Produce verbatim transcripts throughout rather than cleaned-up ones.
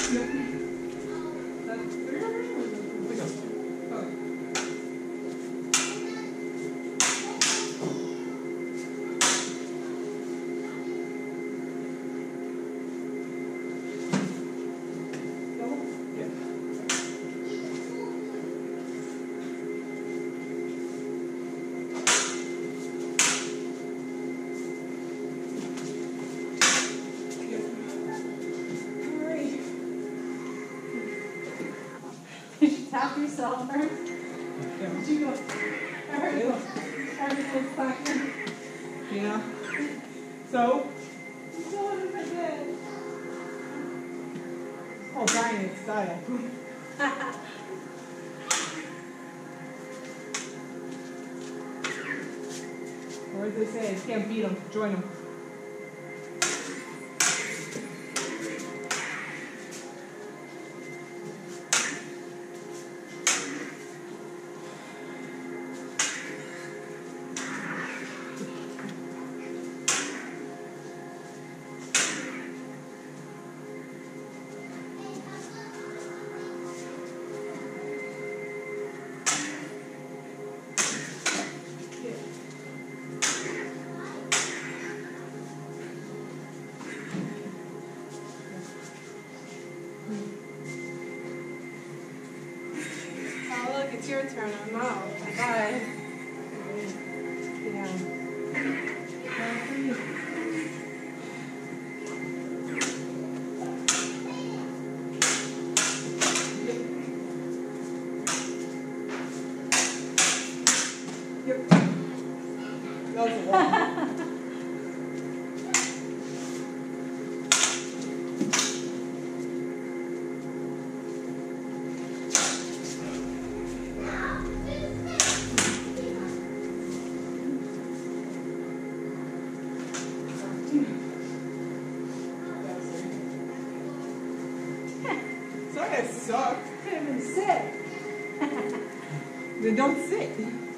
Tap yourself first. Yeah. Did you go? I heard you. I heard you go clacking. Yeah. So? I'm still in my bed. Oh, dynamic style. Or as they say, you can't beat them, join them. It's your turn. I'm out. Bye. Yeah. Yep. That was a lot. Sorry, I suck. Could have been sick. Then don't sit.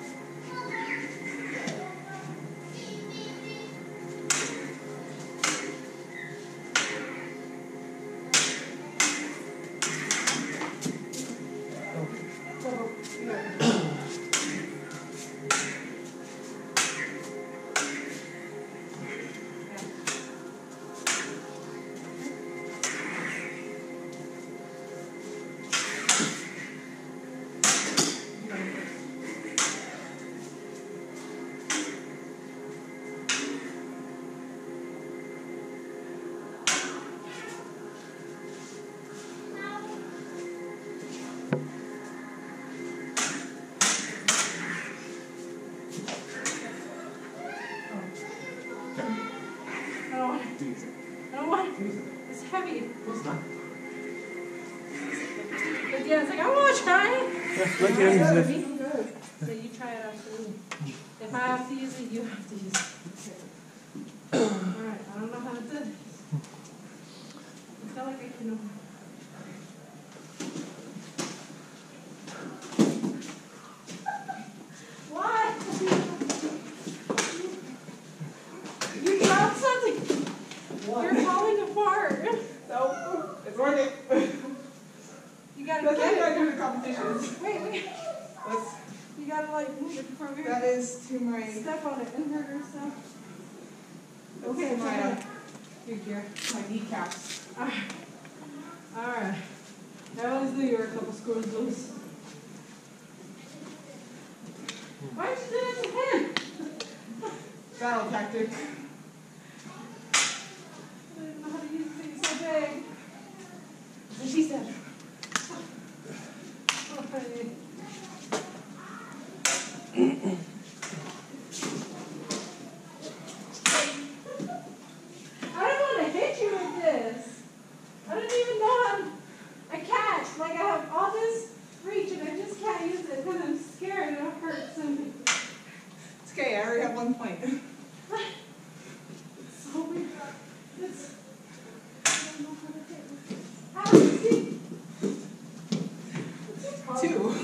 It's heavy. It's not. But yeah, it's like, I want to try it. Yeah, let your hands lift. I'm good. So you try it after me. If I have to use it, you have to use it. Alright, I don't know how to do this. I feel like I can know. What? You dropped something. What? You're falling apart. So, it's worth it. You gotta That's get how I it. do the competitions. Wait, wait. That's, You gotta like move it before we that is to my, step on it and hurt yourself. that's Okay, to my, check uh, it out. here, here, my kneecaps. Alright. Alright. I always knew you were a couple screws loose. Why'd you do that to him? Battle tactic. I didn't know how to use things so big. And she said, oh, honey. I don't want to hit you with this. I don't even know how to, I can't. Like, I have all this reach and I just can't use it because I'm scared it'll hurt something. It's okay, I already have one point. It's so weird. It's, I don't know how to hit it. How do you see? Two.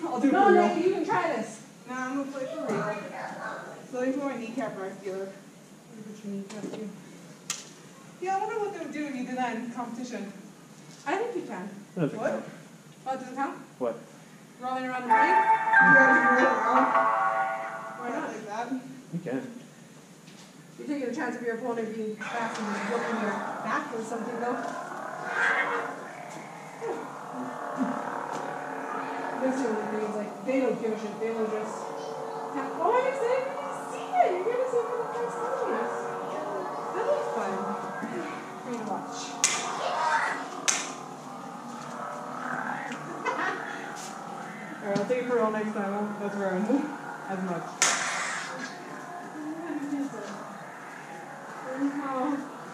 I'll do it No, for real. Nick, you can try this. No, I'm gonna play for real. So let me put my kneecap right together. Put your kneecap too. Yeah, I wonder what they would do when you did that in competition. I think you can. Doesn't What? count. Oh, does it count? What? Rolling around the ring? You guys roll around Why not? like that. You can. You're taking a chance of your opponent being fast and just looking your back or something, though. This is the thing is like, they don't give a shit. They will just tap. Oh, I said, you see it. You're going to see it for the first time. That looks fun. For you to watch. Alright, I'll take it for real next time. I won't mess around as much. Oh.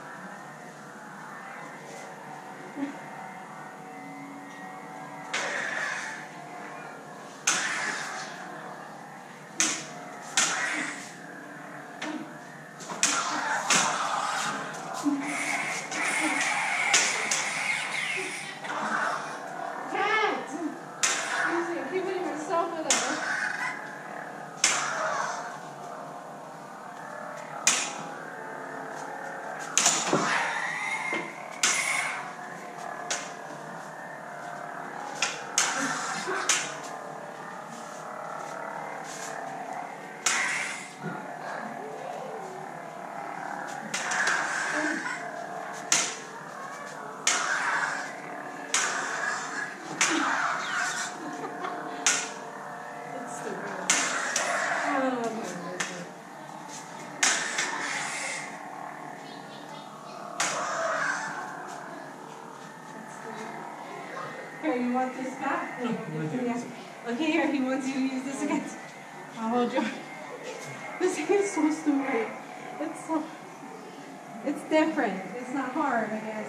Here, you want this back? No, I'm gonna do Yeah. this. Okay, here, he wants you to use this against. I'll hold you. This is so stupid. It's so. It's different. It's not hard, I guess.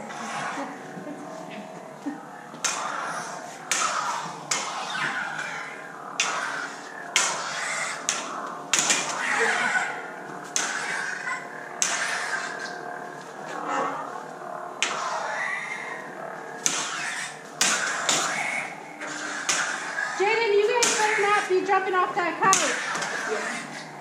Jaden, you guys better not be jumping off that couch. Yeah.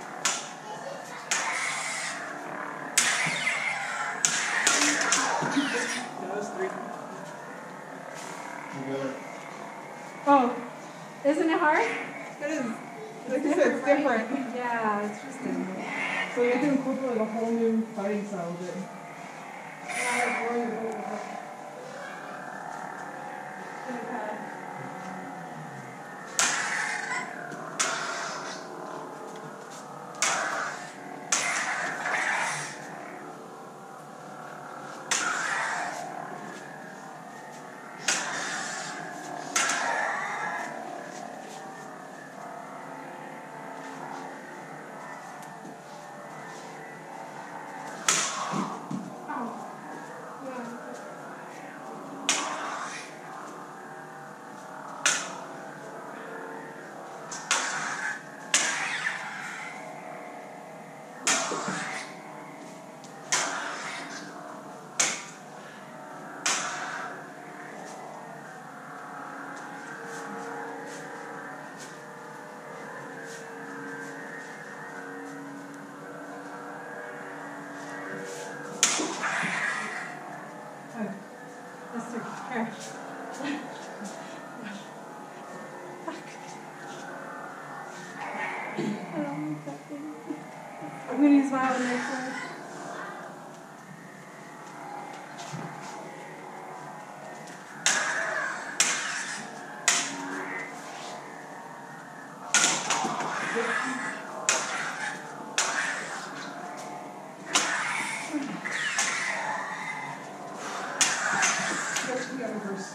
No, that's three. You got it. Oh, isn't it hard? It is. Like I said, it's different. Yeah, it's just different. So you have to incorporate a whole new fighting style with it. Yeah, I was worried about it. Okay. Mister Here. I'm gonna use my own next one. Go together first.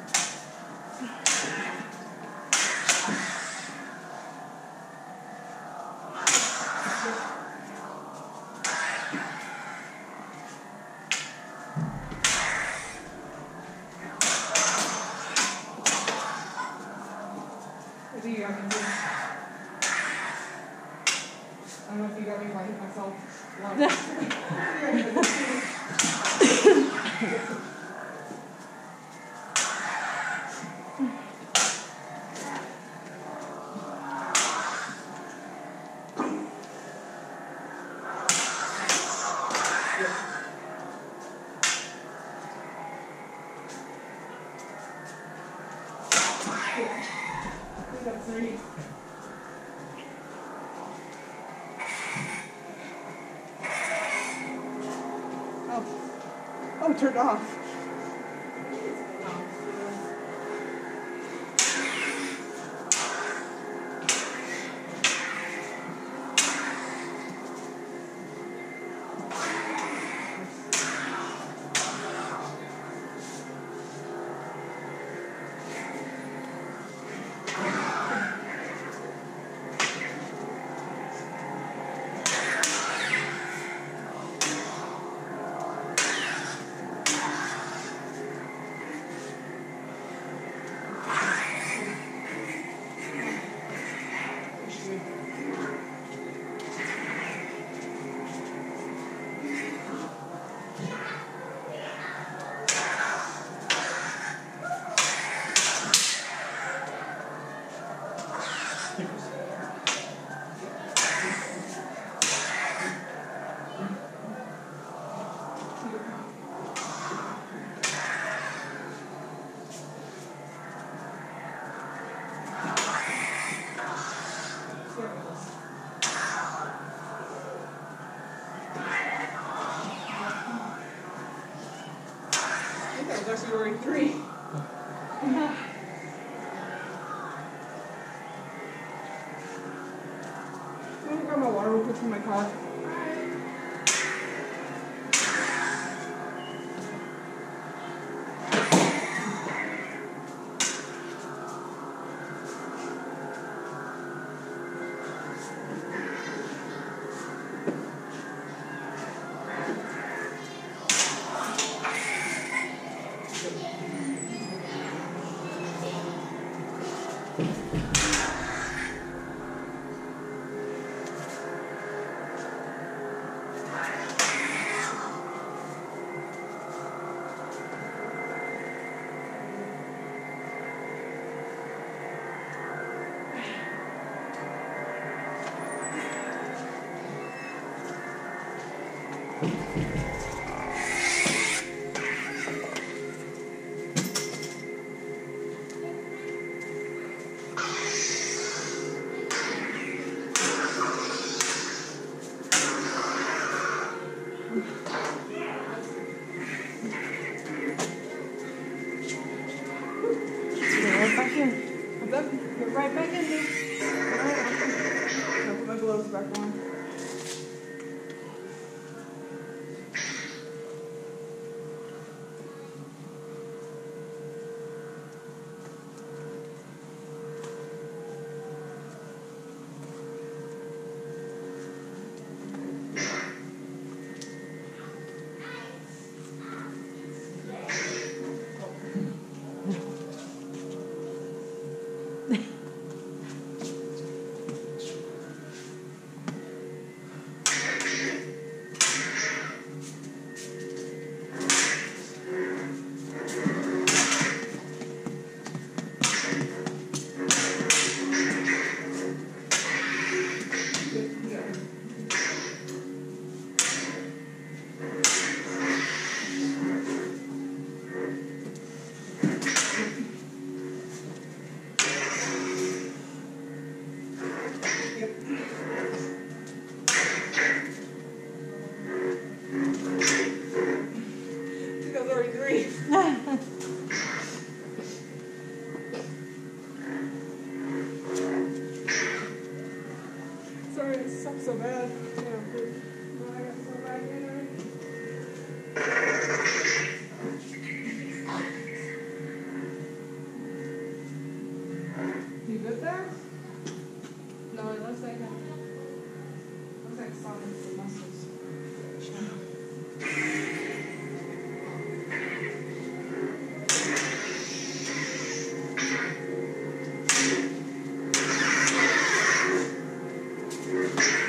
I think you got me too. I don't know if you got me if I hit myself. not turned off. Actually already three. I'm gonna grab my water real quick from my car. Right back in there. I'll put my gloves back on. Sorry, it sucks so bad. Yeah, dude. Well, I got so bad in You good there? No, it looks like it looks like softens the muscles. You